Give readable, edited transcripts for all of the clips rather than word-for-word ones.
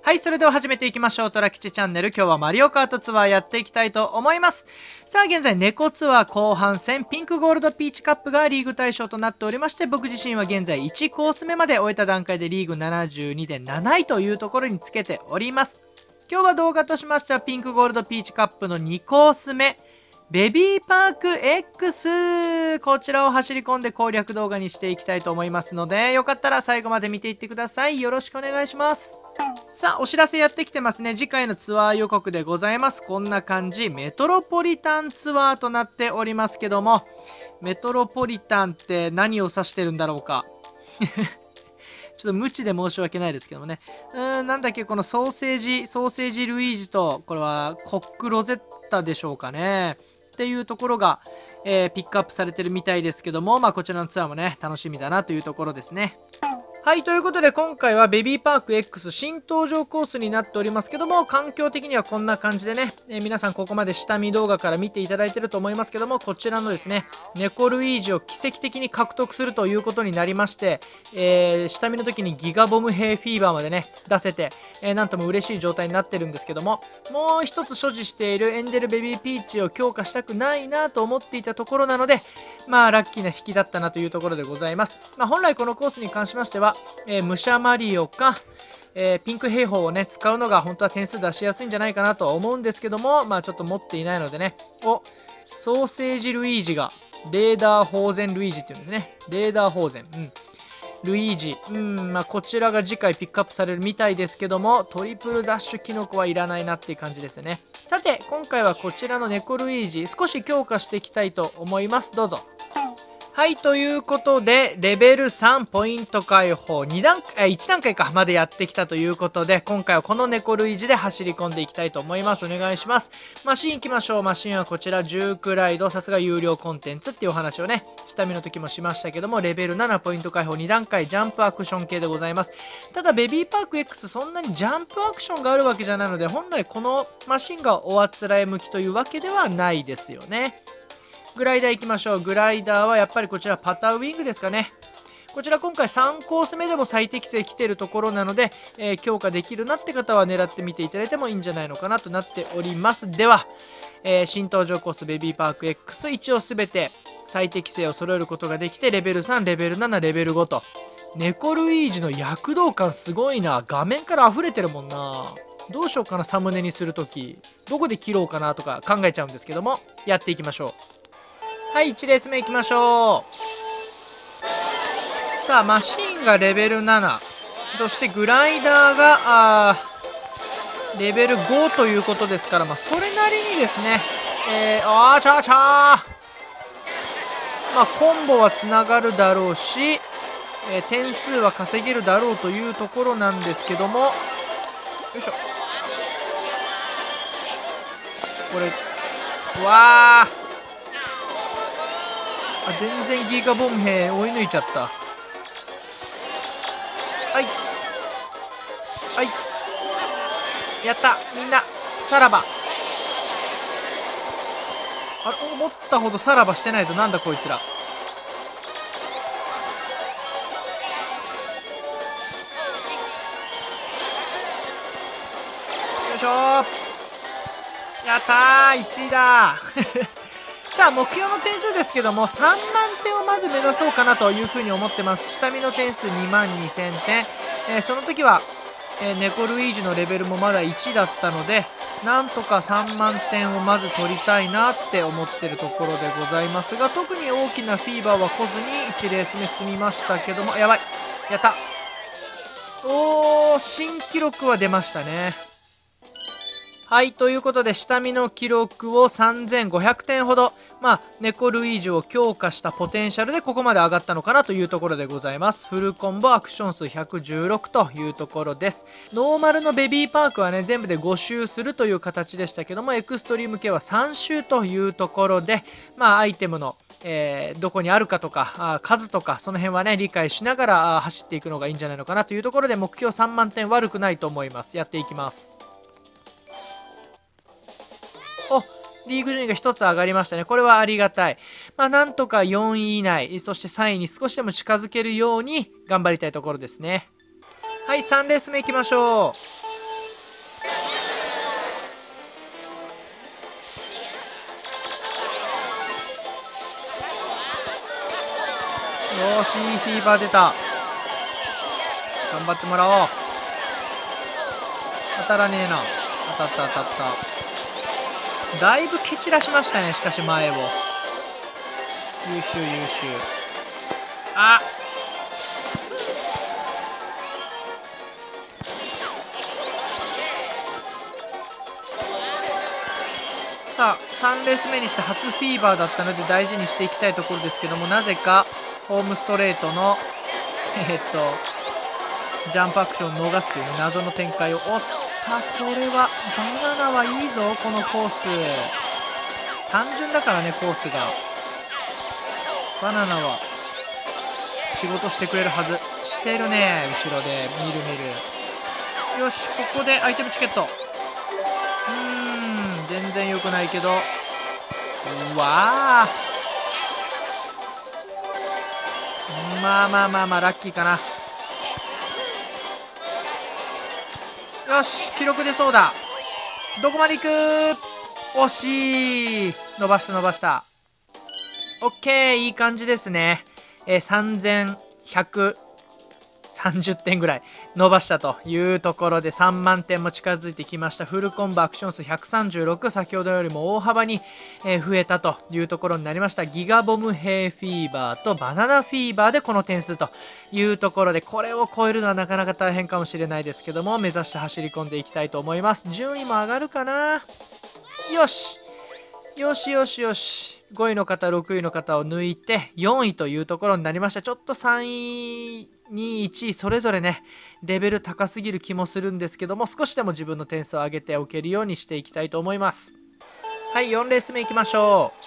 はい、それでは始めていきましょう。トラ吉チャンネル。今日はマリオカートツアーやっていきたいと思います。さあ、現在、猫ツアー後半戦、ピンクゴールドピーチカップがリーグ対象となっておりまして、僕自身は現在1コース目まで終えた段階でリーグ72で7位というところにつけております。今日は動画としましては、ピンクゴールドピーチカップの2コース目、ベビーパーク X こちらを走り込んで攻略動画にしていきたいと思いますので、よかったら最後まで見ていってください。よろしくお願いします。さあ、お知らせやってきてますね。次回のツアー予告でございます。こんな感じ、メトロポリタンツアーとなっておりますけども、メトロポリタンって何を指してるんだろうか。ちょっと無知で申し訳ないですけどもね。なんだっけ、このソーセージルイージと、これはコックロゼッタでしょうかね。っていうところが、ピックアップされてるみたいですけども、こちらのツアーもね、楽しみだなというところですね。はい、ということで今回はベビーパーク X 新登場コースになっておりますけども、環境的にはこんな感じでね、皆さんここまで下見動画から見ていただいてると思いますけども、こちらのですね、猫ルイージを奇跡的に獲得するということになりまして、下見の時にギガボム兵フィーバーまでね、出せて、なんとも嬉しい状態になってるんですけども、もう一つ所持しているエンジェルベビーピーチを強化したくないなと思っていたところなので、ラッキーな引きだったなというところでございます。本来このコースに関しましては、武者マリオか、ピンク兵法をね使うのが本当は点数出しやすいんじゃないかなとは思うんですけども、ちょっと持っていないのでね、ソーセージルイージがレーダー宝禅ルイージっていうんですね。レーダー宝禅、ルイージ、こちらが次回ピックアップされるみたいですけども、トリプルダッシュキノコはいらないなっていう感じですよね。さて今回はこちらの猫ルイージ少し強化していきたいと思います。どうぞ。はい、ということで、レベル3ポイント解放1段階かまでやってきたということで、今回はこの猫ルイージで走り込んでいきたいと思います。お願いします。マシン行きましょう。マシンはこちら、ジュークライド、さすが有料コンテンツっていうお話をね、下見の時もしましたけども、レベル7ポイント解放2段階、ジャンプアクション系でございます。ただ、ベビーパーク X、そんなにジャンプアクションがあるわけじゃないので、本来このマシンがおあつらえ向きというわけではないですよね。グライダー行きましょう。グライダーはやっぱりこちらパターウィングですかね。こちら今回3コース目でも最適性来てるところなので、強化できるなって方は狙ってみていただいてもいいんじゃないのかなとなっております。では、新登場コースベビーパーク X 一応すべて最適性を揃えることができて、レベル3、レベル7、レベル5と。猫ルイージの躍動感すごいな。画面から溢れてるもんな。どうしようかな、サムネにするとき。どこで切ろうかなとか考えちゃうんですけども、やっていきましょう。はい、1レース目いきましょう。さあ、マシンがレベル7。そしてグライダーが、レベル5ということですから、それなりにですね、コンボはつながるだろうし、点数は稼げるだろうというところなんですけども、よいしょ。これ、全然ギガボム兵追い抜いちゃった。はい。はい。やった。みんな、さらば。あれ、思ったほどさらばしてないぞ。なんだこいつら。よいしょー。やったー。1位だー。さあ、目標の点数ですけども、3万点をまず目指そうかなというふうに思ってます。下見の点数2万2000点。その時は、猫ルイージのレベルもまだ1だったので、なんとか3万点をまず取りたいなって思ってるところでございますが、特に大きなフィーバーは来ずに1レース目進みましたけども、やばい。やった。新記録は出ましたね。はい、ということで、下見の記録を3500点ほど、猫ルイージを強化したポテンシャルでここまで上がったのかなというところでございます。フルコンボアクション数116というところです。ノーマルのベビーパークはね、全部で5周するという形でしたけども、エクストリーム系は3周というところで、アイテムのどこにあるかとか数とかその辺はね理解しながら走っていくのがいいんじゃないのかなというところで、目標3万点悪くないと思います。やっていきます。リーグ順位が1つ上がりましたね。これはありがたい。なんとか4位以内、そして3位に少しでも近づけるように頑張りたいところですね。はい、3レース目いきましょよし、いいフィーバー出た。頑張ってもらおう。当たらねえな。当たった当たった。だいぶ蹴散らしましたね、しかし前を。優秀優秀。あ、さあ3レース目にして初フィーバーだったので大事にしていきたいところですけども、なぜかホームストレートのジャンプアクションを逃すという、ね、謎の展開を。おった、これはバナナはいいぞ、このコース。単純だからね、コースが。バナナは仕事してくれるはず。してるね、後ろで。見る見る。よし、ここでアイテムチケット。全然良くないけど。うわー、まあまあまあまあ、ラッキーかな。よし、記録出そうだ。どこまで行く？惜しい。伸ばした伸ばした。オッケー、いい感じですね。3130点ぐらい伸ばしたというところで3万点も近づいてきました。フルコンボアクション数136、先ほどよりも大幅に増えたというところになりました。ギガボムヘイフィーバーとバナナフィーバーでこの点数というところで、これを超えるのはなかなか大変かもしれないですけども、目指して走り込んでいきたいと思います。順位も上がるかな。よしよしよしよし、5位の方6位の方を抜いて4位というところになりました。ちょっと3位2位1位それぞれね、レベル高すぎる気もするんですけども、少しでも自分の点数を上げておけるようにしていきたいと思います。はい、4レース目いきましょう。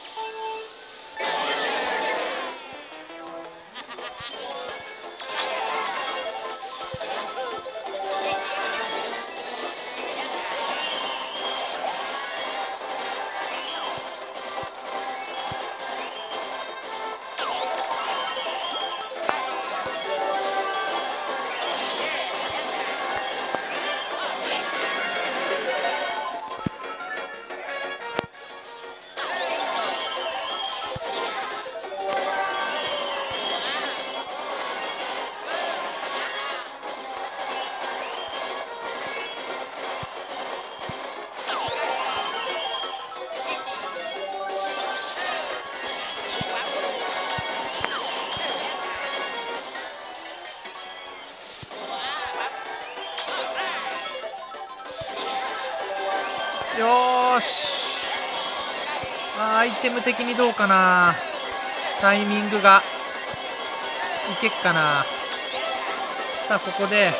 よーし、アイテム的にどうかな。タイミングがいけっかな。さあここで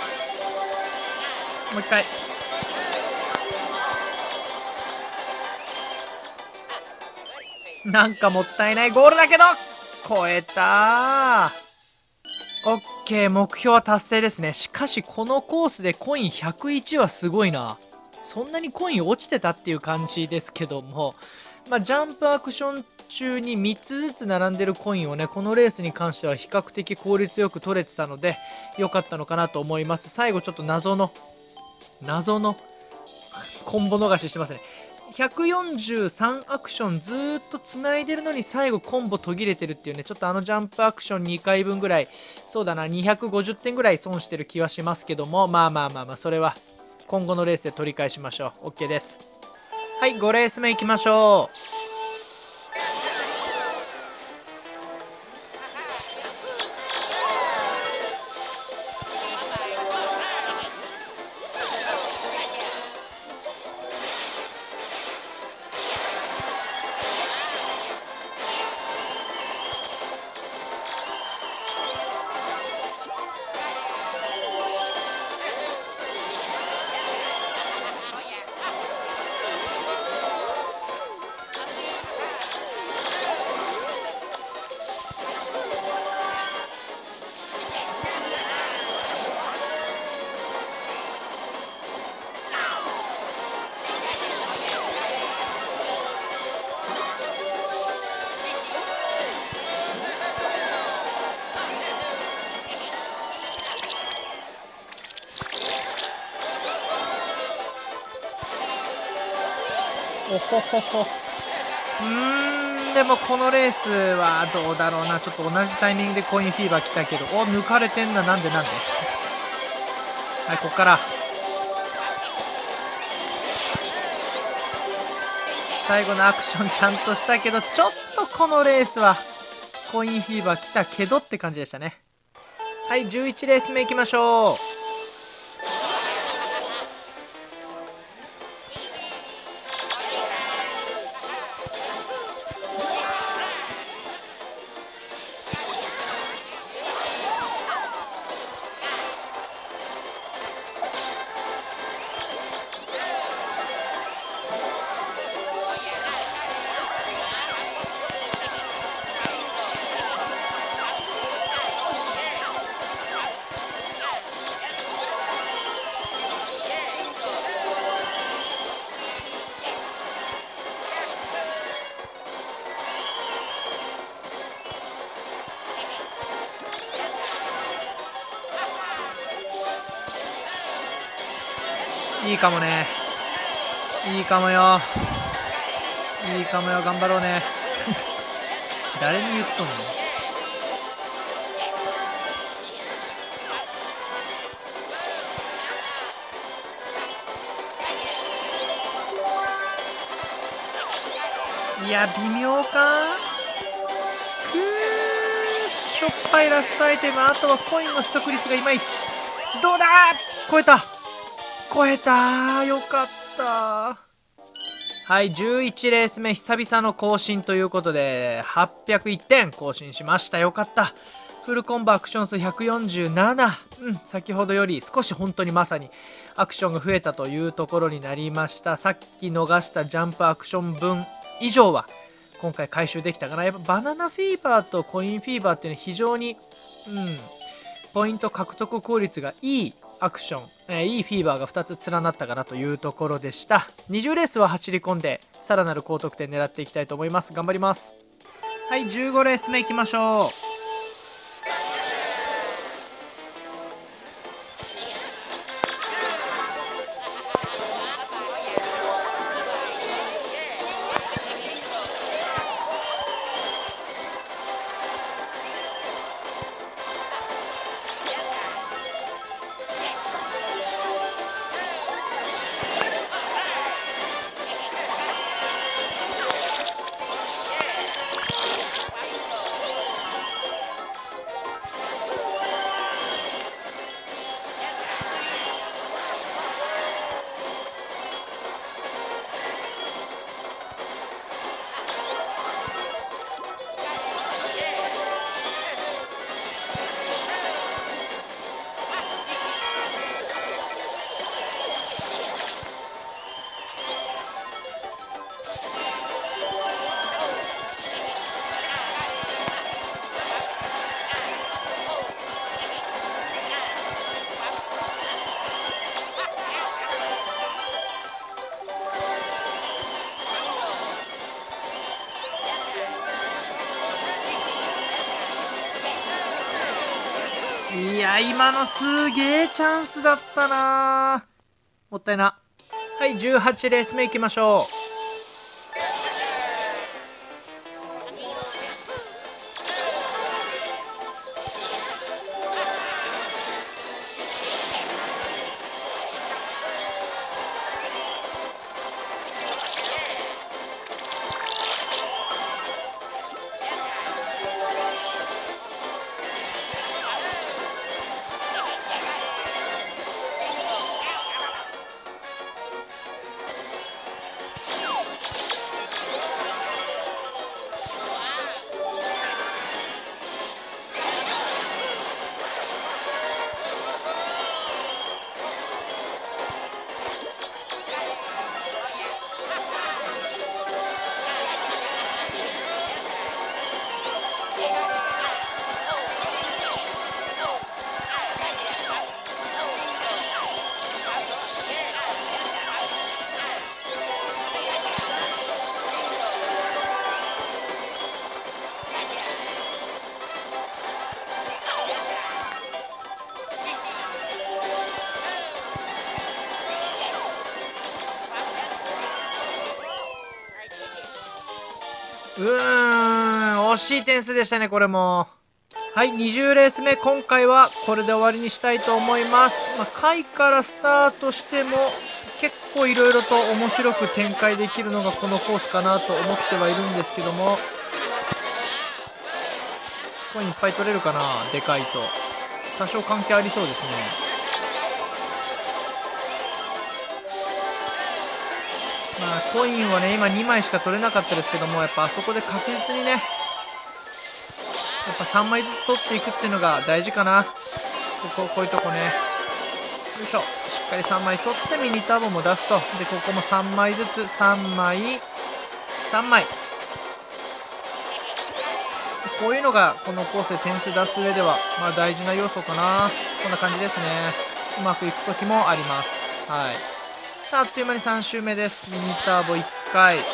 もう一回。なんかもったいないゴールだけど超えたー。オッケー、目標は達成ですね。しかしこのコースでコイン101はすごいな。そんなにコイン落ちてたっていう感じですけども、ジャンプアクション中に3つずつ並んでるコインをね、このレースに関しては比較的効率よく取れてたので良かったのかなと思います。最後ちょっと謎のコンボ逃ししてますね。143アクションずーっとつないでるのに最後コンボ途切れてるっていうね、ちょっとジャンプアクション2回分ぐらい、そうだな、250点ぐらい損してる気はしますけども、まあそれは今後のレースで取り返しましょう。 OK です。はい、5レース目いきましょう。おほほほ。 でもこのレースはどうだろうな。ちょっと同じタイミングでコインフィーバー来たけど、お、抜かれてんな。なんではい、こっから最後のアクションちゃんとしたけど、ちょっとこのレースはコインフィーバー来たけどって感じでしたね。はい、11レース目いきましょう。いいかもね。いいかもよ。いいかもよ。頑張ろうね。誰に言っとんの。いや、微妙か。しょっぱいラストアイテム。あとはコインの取得率がいまいち。どうだ。超えた。超えた。よかった。はい、11レース目、久々の更新ということで、801点更新しました。よかった。フルコンボアクション数147。先ほどより少し本当にまさにアクションが増えたというところになりました。さっき逃したジャンプアクション分以上は今回回収できたかな。やっぱバナナフィーバーとコインフィーバーっていうのは非常に、ポイント獲得効率がいいアクション、いいフィーバーが2つ連なったかなというところでした。20レースは走り込んでさらなる高得点狙っていきたいと思います。頑張ります。はい、15レース目いきましょう。いや、今のすげえチャンスだったな。もったいな。はい、18レース目いきましょう。 惜しい点数でしたね、これも。はい、20レース目、今回はこれで終わりにしたいと思います。下位からスタートしても、結構いろいろと面白く展開できるのがこのコースかなと思ってはいるんですけども、コインいっぱい取れるかな、でかいと。多少関係ありそうですね。コインはね、今2枚しか取れなかったですけども、やっぱあそこで確実にね、やっぱ3枚ずつ取っていくっていうのが大事かな。こういうとこね。よいしょ。しっかり3枚取ってミニターボも出すと。で、ここも3枚ずつ、3枚、3枚。こういうのがこのコースで点数出す上では、大事な要素かな。こんな感じですね。うまくいく時もあります。はい。さあ、あっという間に3周目です。ミニターボ1回、2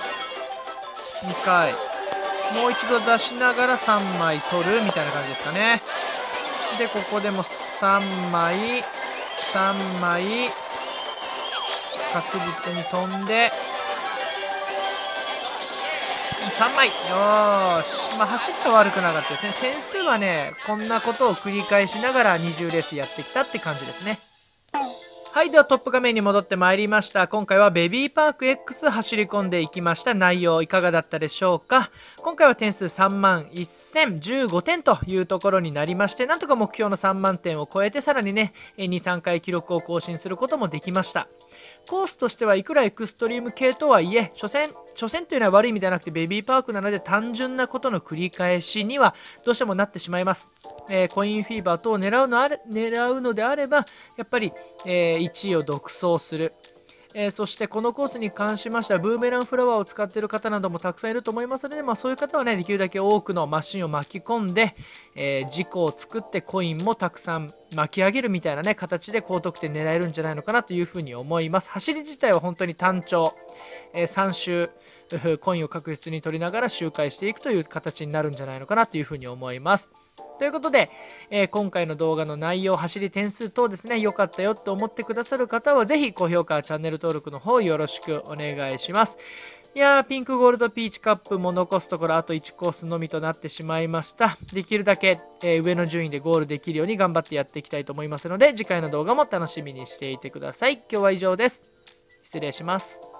回、もう一度出しながら3枚取るみたいな感じですかね。で、ここでも3枚、3枚、確実に飛んで、3枚。よーし。走ったは悪くなかったですね。点数はね、こんなことを繰り返しながら20レースやってきたって感じですね。はい、ではトップ画面に戻ってまいりました。今回はベビーパーク X 走り込んでいきました。内容いかがだったでしょうか。今回は点数3万1015点というところになりまして、なんとか目標の3万点を超えて、さらにね、2、3回記録を更新することもできました。コースとしてはいくらエクストリーム系とはいえ、所詮というのは悪い意味ではなくてベビーパークなので単純なことの繰り返しにはどうしてもなってしまいます。コインフィーバー等を狙うのであれば、やっぱり、1位を独走する。そしてこのコースに関しましてはブーメランフラワーを使っている方などもたくさんいると思いますので、そういう方はね、できるだけ多くのマシンを巻き込んで、事故を作ってコインもたくさん巻き上げるみたいなね、形で高得点狙えるんじゃないのかなというふうに思います。走り自体は本当に単調、3周コインを確実に取りながら周回していくという形になるんじゃないのかなというふうに思います。ということで、今回の動画の内容、走り点数等ですね、良かったよと思ってくださる方は、ぜひ高評価、チャンネル登録の方よろしくお願いします。いやー、ピンクゴールドピーチカップも残すところあと1コースのみとなってしまいました。できるだけ、上の順位でゴールできるように頑張ってやっていきたいと思いますので、次回の動画も楽しみにしていてください。今日は以上です。失礼します。